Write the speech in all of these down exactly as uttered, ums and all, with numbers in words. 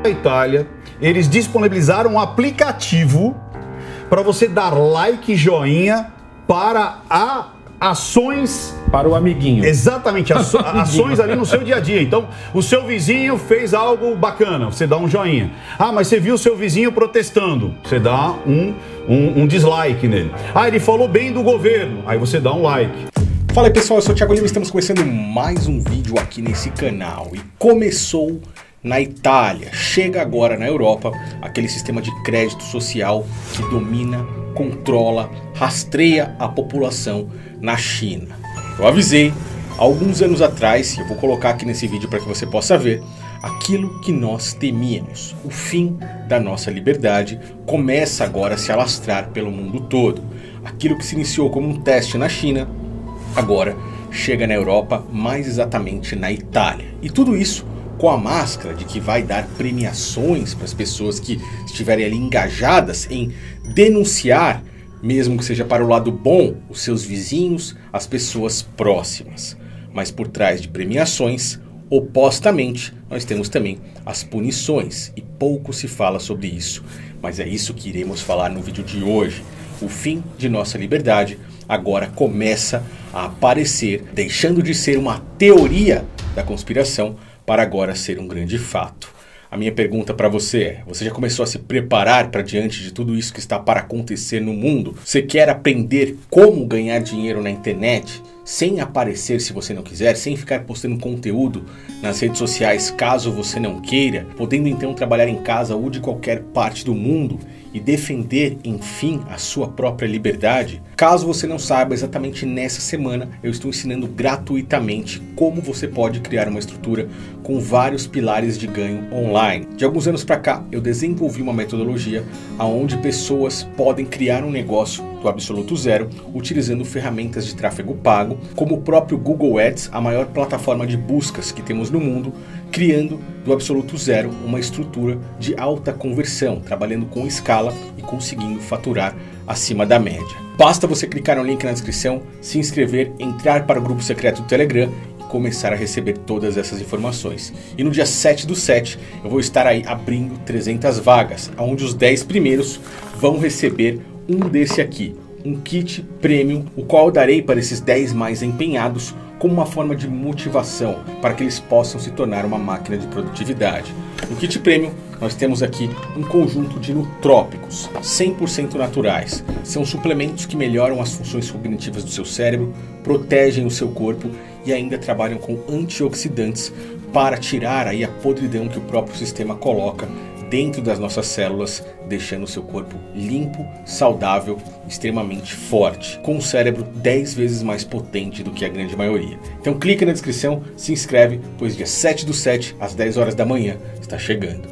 da Itália, eles disponibilizaram um aplicativo para você dar like e joinha para a ações... Para o amiguinho. Exatamente, aço, ações ali no seu dia a dia. Então, o seu vizinho fez algo bacana, você dá um joinha. Ah, mas você viu o seu vizinho protestando, você dá um, um, um dislike nele. Ah, ele falou bem do governo, aí você dá um like. Fala aí pessoal, eu sou o Thiago Lima e estamos começando mais um vídeo aqui nesse canal. E começou na Itália, chega agora na Europa aquele sistema de crédito social que domina, controla, rastreia a população na China. Eu avisei alguns anos atrás, e eu vou colocar aqui nesse vídeo para que você possa ver, aquilo que nós temíamos. O fim da nossa liberdade começa agora a se alastrar pelo mundo todo. Aquilo que se iniciou como um teste na China, agora chega na Europa, mais exatamente na Itália. E tudo isso com a máscara de que vai dar premiações para as pessoas que estiverem ali engajadas em denunciar, mesmo que seja para o lado bom, os seus vizinhos, as pessoas próximas. Mas por trás de premiações, opostamente, nós temos também as punições. E pouco se fala sobre isso. Mas é isso que iremos falar no vídeo de hoje. O fim de nossa liberdade agora começa a aparecer, deixando de ser uma teoria da conspiração para agora ser um grande fato. A minha pergunta para você é, você já começou a se preparar para diante de tudo isso que está para acontecer no mundo? Você quer aprender como ganhar dinheiro na internet, sem aparecer se você não quiser, sem ficar postando conteúdo nas redes sociais caso você não queira, podendo então trabalhar em casa ou de qualquer parte do mundo e defender, enfim, a sua própria liberdade? Caso você não saiba, exatamente nessa semana eu estou ensinando gratuitamente como você pode criar uma estrutura com vários pilares de ganho online. De alguns anos para cá, eu desenvolvi uma metodologia onde pessoas podem criar um negócio do absoluto zero, utilizando ferramentas de tráfego pago, como o próprio Google Ads, a maior plataforma de buscas que temos no mundo, criando do absoluto zero uma estrutura de alta conversão, trabalhando com escala e conseguindo faturar acima da média. Basta você clicar no link na descrição, se inscrever, entrar para o grupo secreto do Telegram e começar a receber todas essas informações. E no dia sete do sete eu vou estar aí abrindo trezentas vagas, onde os dez primeiros vão receber um desse aqui, um kit premium, o qual eu darei para esses dez mais empenhados como uma forma de motivação para que eles possam se tornar uma máquina de produtividade. No kit premium nós temos aqui um conjunto de nutrópicos cem por cento naturais. São suplementos que melhoram as funções cognitivas do seu cérebro, protegem o seu corpo e ainda trabalham com antioxidantes para tirar aí a podridão que o próprio sistema coloca dentro das nossas células, deixando o seu corpo limpo, saudável, extremamente forte, com um cérebro dez vezes mais potente do que a grande maioria. Então clica na descrição, se inscreve, pois dia sete do sete, às dez horas da manhã, está chegando.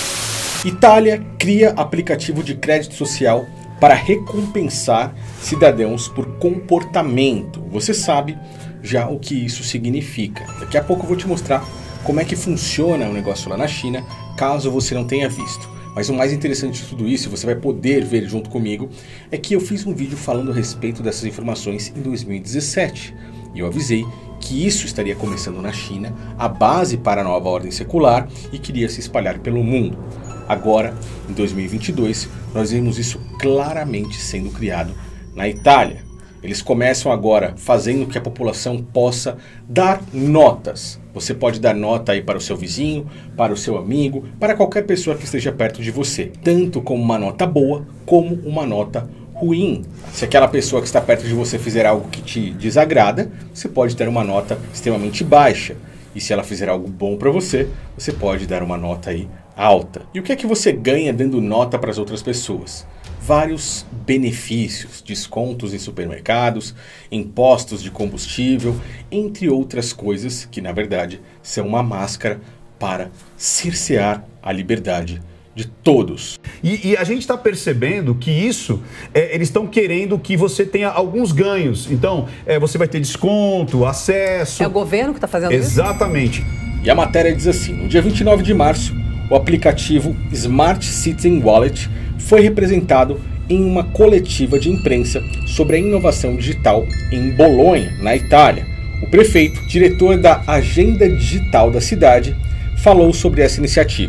Itália cria aplicativo de crédito social para recompensar cidadãos por comportamento. Você sabe já o que isso significa. Daqui a pouco eu vou te mostrar como é que funciona o negócio lá na China, caso você não tenha visto. Mas o mais interessante de tudo isso, você vai poder ver junto comigo, é que eu fiz um vídeo falando a respeito dessas informações em dois mil e dezessete. E eu avisei que isso estaria começando na China, a base para a nova ordem secular, e queria se espalhar pelo mundo. Agora, em dois mil e vinte e dois, nós vemos isso claramente sendo criado na Itália. Eles começam agora fazendo que a população possa dar notas. Você pode dar nota aí para o seu vizinho, para o seu amigo, para qualquer pessoa que esteja perto de você. Tanto como uma nota boa, como uma nota ruim. Se aquela pessoa que está perto de você fizer algo que te desagrada, você pode dar uma nota extremamente baixa. E se ela fizer algo bom para você, você pode dar uma nota aí alta. E o que é que você ganha dando nota para as outras pessoas? Vários benefícios, descontos em supermercados, impostos de combustível, entre outras coisas que na verdade são uma máscara para cercear a liberdade de todos. E, e a gente está percebendo que isso, é, eles estão querendo que você tenha alguns ganhos. Então, é, você vai ter desconto, acesso... É o governo que está fazendo isso? Exatamente. E a matéria diz assim, no dia vinte e nove de março, o aplicativo Smart Citizen Wallet foi representado em uma coletiva de imprensa sobre a inovação digital em Bolonha, na Itália. O prefeito, diretor da agenda digital da cidade, falou sobre essa iniciativa.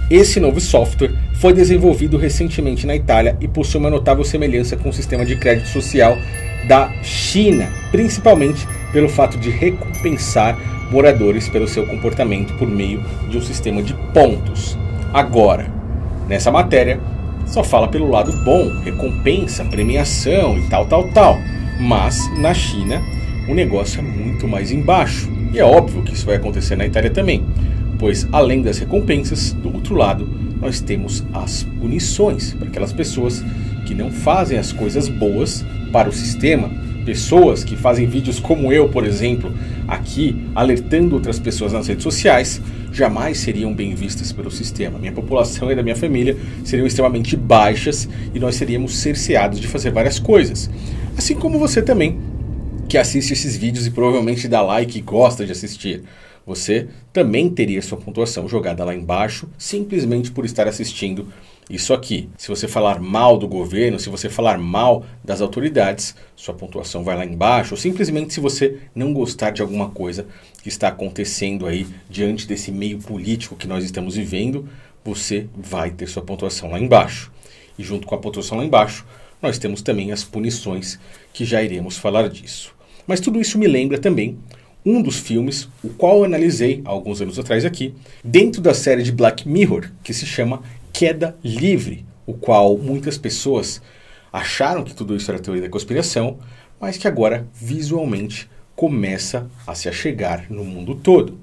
Esse novo software foi desenvolvido recentemente na Itália e possui uma notável semelhança com o sistema de crédito social da China, principalmente pelo fato de recompensar moradores pelo seu comportamento por meio de um sistema de pontos. Agora, nessa matéria, só fala pelo lado bom, recompensa, premiação e tal, tal, tal. Mas, na China, o negócio é muito mais embaixo. E é óbvio que isso vai acontecer na Itália também, pois além das recompensas, do outro lado, nós temos as punições para aquelas pessoas que não fazem as coisas boas para o sistema. Pessoas que fazem vídeos como eu, por exemplo, aqui alertando outras pessoas nas redes sociais, jamais seriam bem vistas pelo sistema. Minha população e da minha família seriam extremamente baixas e nós seríamos cerceados de fazer várias coisas. Assim como você também, que assiste esses vídeos e provavelmente dá like e gosta de assistir. Você também teria sua pontuação jogada lá embaixo, simplesmente por estar assistindo isso aqui. Se você falar mal do governo, se você falar mal das autoridades, sua pontuação vai lá embaixo. Ou simplesmente se você não gostar de alguma coisa que está acontecendo aí diante desse meio político que nós estamos vivendo, você vai ter sua pontuação lá embaixo. E junto com a pontuação lá embaixo, nós temos também as punições, que já iremos falar disso. Mas tudo isso me lembra também um dos filmes, o qual eu analisei há alguns anos atrás aqui, dentro da série de Black Mirror, que se chama Queda Livre, o qual muitas pessoas acharam que tudo isso era teoria da conspiração, mas que agora visualmente começa a se achegar no mundo todo.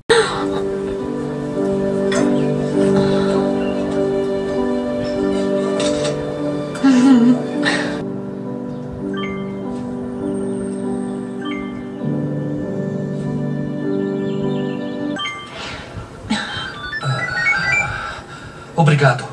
Obrigado.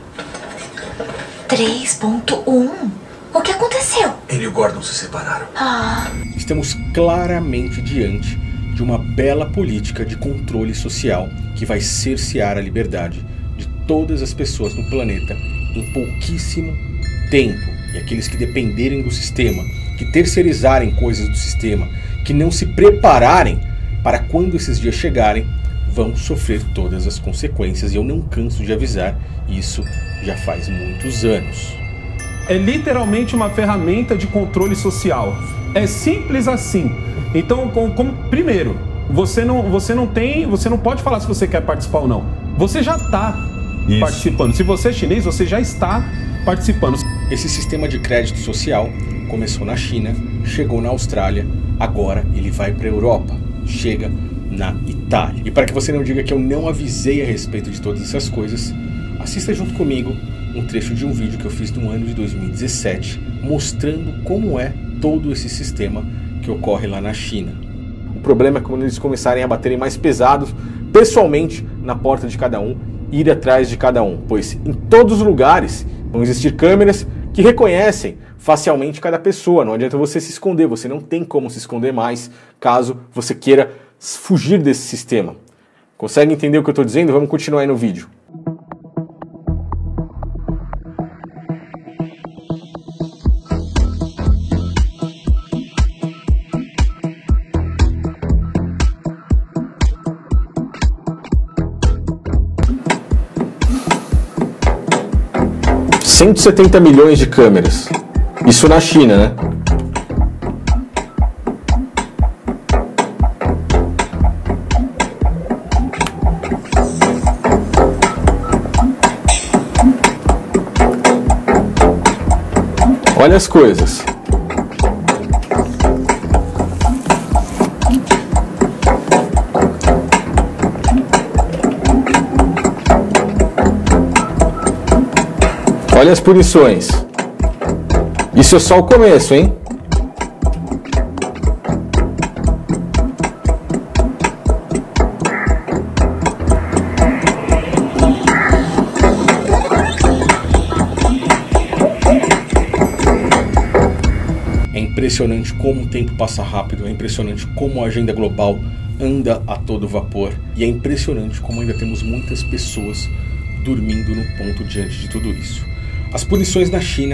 três ponto um? O que aconteceu? Ele e o Gordon se separaram. Ah. Estamos claramente diante de uma bela política de controle social que vai cercear a liberdade de todas as pessoas no planeta em pouquíssimo tempo. E aqueles que dependerem do sistema, que terceirizarem coisas do sistema, que não se prepararem para quando esses dias chegarem, vão sofrer todas as consequências, e eu não canso de avisar isso já faz muitos anos. É literalmente uma ferramenta de controle social. É simples assim. Então, como, como, primeiro, você não, você não tem, você não pode falar se você quer participar ou não. Você já está participando. Se você é chinês, você já está participando. Esse sistema de crédito social começou na China, chegou na Austrália, agora ele vai para a Europa, chega na Itália. E para que você não diga que eu não avisei a respeito de todas essas coisas, assista junto comigo um trecho de um vídeo que eu fiz no ano de dois mil e dezessete, mostrando como é todo esse sistema que ocorre lá na China. O problema é quando eles começarem a baterem mais pesados, pessoalmente, na porta de cada um, ir atrás de cada um, pois em todos os lugares vão existir câmeras que reconhecem facialmente cada pessoa. Não adianta você se esconder, você não tem como se esconder mais caso você queira fugir desse sistema. Consegue entender o que eu estou dizendo? Vamos continuar aí no vídeo. cento e setenta milhões de câmeras. Isso na China, né? Olha as coisas. Olha as punições. Isso é só o começo, hein? É impressionante como o tempo passa rápido, é impressionante como a agenda global anda a todo vapor, e é impressionante como ainda temos muitas pessoas dormindo no ponto diante de tudo isso. As punições na China,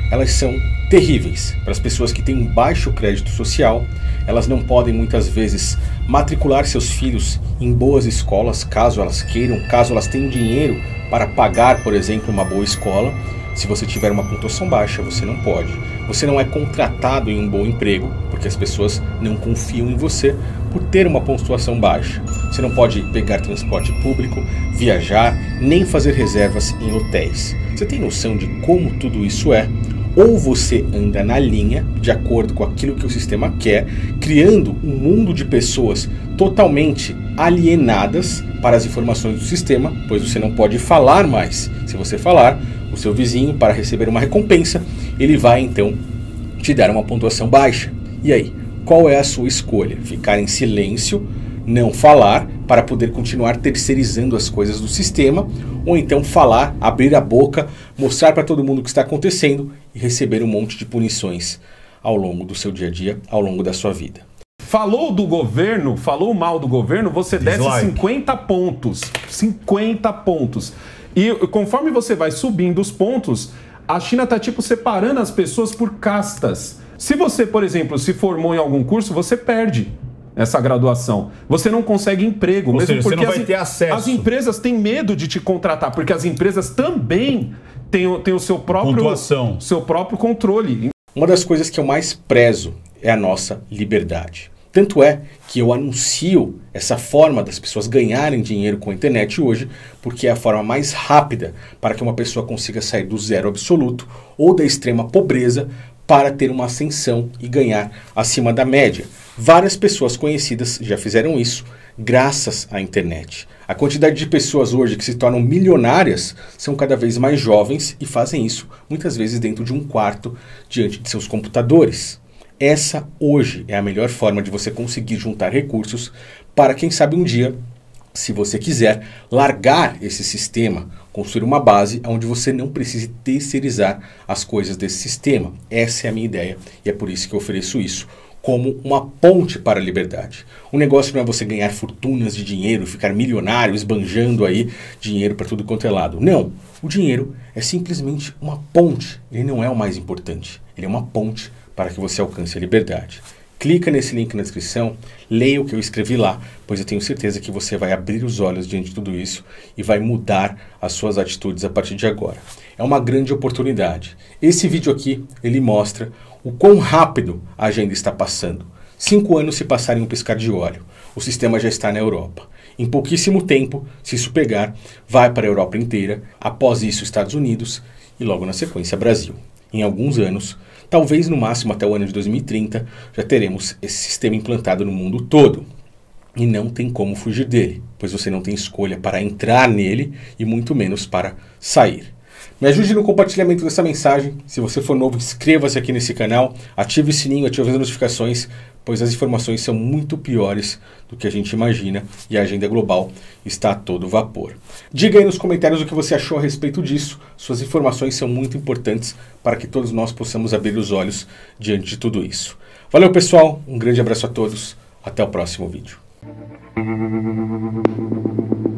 elas são terríveis para as pessoas que têm baixo crédito social. Elas não podem muitas vezes matricular seus filhos em boas escolas, caso elas queiram, caso elas tenham dinheiro para pagar, por exemplo, uma boa escola. Se você tiver uma pontuação baixa, você não pode. Você não é contratado em um bom emprego, porque as pessoas não confiam em você por ter uma pontuação baixa. Você não pode pegar transporte público, viajar, nem fazer reservas em hotéis. Você tem noção de como tudo isso é? Ou você anda na linha, de acordo com aquilo que o sistema quer, criando um mundo de pessoas totalmente alienadas para as informações do sistema, pois você não pode falar mais. Se você falar, o seu vizinho, para receber uma recompensa, ele vai então te dar uma pontuação baixa. E aí, qual é a sua escolha? Ficar em silêncio, não falar, para poder continuar terceirizando as coisas do sistema, ou então falar, abrir a boca, mostrar para todo mundo o que está acontecendo e receber um monte de punições ao longo do seu dia a dia, ao longo da sua vida. Falou do governo, falou mal do governo, você desce Dislike. cinquenta pontos. cinquenta pontos. E conforme você vai subindo os pontos, a China está tipo separando as pessoas por castas. Se você, por exemplo, se formou em algum curso, você perde essa graduação. Você não consegue emprego, Ou mesmo seja, você porque não vai as, ter acesso. as empresas têm medo de te contratar, porque as empresas também têm, o- têm o seu próprio, Pontuação. seu próprio controle. Uma das coisas que eu mais prezo é a nossa liberdade. Tanto é que eu anuncio essa forma das pessoas ganharem dinheiro com a internet hoje, porque é a forma mais rápida para que uma pessoa consiga sair do zero absoluto ou da extrema pobreza para ter uma ascensão e ganhar acima da média. Várias pessoas conhecidas já fizeram isso graças à internet. A quantidade de pessoas hoje que se tornam milionárias são cada vez mais jovens e fazem isso muitas vezes dentro de um quarto diante de seus computadores. Essa hoje é a melhor forma de você conseguir juntar recursos para, quem sabe, um dia, se você quiser, largar esse sistema, construir uma base onde você não precise terceirizar as coisas desse sistema. Essa é a minha ideia e é por isso que eu ofereço isso como uma ponte para a liberdade. O negócio não é você ganhar fortunas de dinheiro, ficar milionário, esbanjando aí dinheiro para tudo quanto é lado. Não, o dinheiro é simplesmente uma ponte, ele não é o mais importante, ele é uma ponte para que você alcance a liberdade. Clica nesse link na descrição, leia o que eu escrevi lá, pois eu tenho certeza que você vai abrir os olhos diante de tudo isso e vai mudar as suas atitudes a partir de agora. É uma grande oportunidade. Esse vídeo aqui, ele mostra o quão rápido a agenda está passando. Cinco anos se passarem um piscar de olho. O sistema já está na Europa. Em pouquíssimo tempo, se isso pegar, vai para a Europa inteira, após isso Estados Unidos e logo na sequência Brasil. Em alguns anos, talvez no máximo até o ano de dois mil e trinta, já teremos esse sistema implantado no mundo todo. E não tem como fugir dele, pois você não tem escolha para entrar nele e muito menos para sair. Me ajude no compartilhamento dessa mensagem. Se você for novo, inscreva-se aqui nesse canal, ative o sininho, ative as notificações, pois as informações são muito piores do que a gente imagina e a agenda global está a todo vapor. Diga aí nos comentários o que você achou a respeito disso. Suas informações são muito importantes para que todos nós possamos abrir os olhos diante de tudo isso. Valeu, pessoal, um grande abraço a todos, até o próximo vídeo.